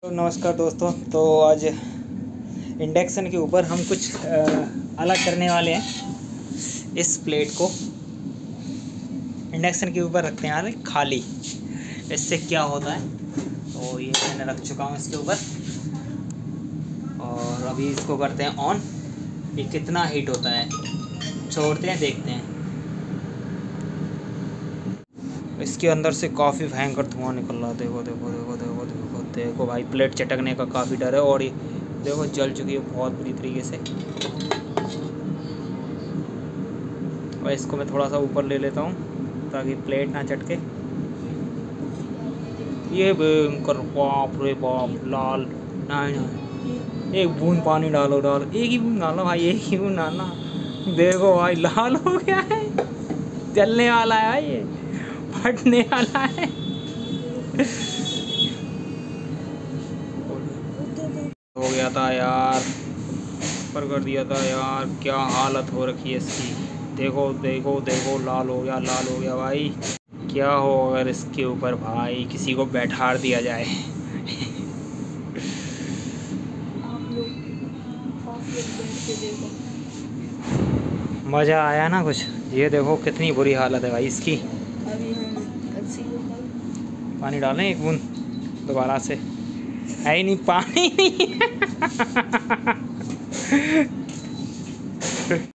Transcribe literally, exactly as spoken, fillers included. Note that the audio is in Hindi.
तो नमस्कार दोस्तों। तो आज इंडक्शन के ऊपर हम कुछ आ, अलग करने वाले हैं। इस प्लेट को इंडक्शन के ऊपर रखते हैं यार खाली। इससे क्या होता है, तो ये मैंने रख चुका हूँ इसके ऊपर और अभी इसको करते हैं ऑन। ये कितना हीट होता है छोड़ते हैं, देखते हैं। इसके अंदर से काफ़ी भयंकर धुआं निकल रहा है। देखो देखो देखो देखो देखो देखो भाई, प्लेट चटकने का काफ़ी डर है। और ये देखो जल चुकी है बहुत बुरी तरीके से। और इसको मैं थोड़ा सा ऊपर ले लेता हूँ ताकि प्लेट ना चटके। ये भयंकर, बाप रे बाप, लाल। नहीं नहीं, एक बूंद पानी डालो डालो, एक ही बूंद डालो भाई, एक ही बूंद डालना। देखो भाई लाल हो गया है, जलने वाला है भाई, ये फटने वाला है। हो गया था यार, पर कर दिया था यार, क्या हालत हो रखी है इसकी। देखो देखो देखो, लाल हो गया, लाल हो गया भाई। क्या हो अगर इसके ऊपर भाई किसी को बैठा दिया जाए। मज़ा आया ना कुछ। ये देखो कितनी बुरी हालत है भाई इसकी। अभी हम पानी डालें एक बूंद दोबारा से, है ही नहीं पानी नहीं।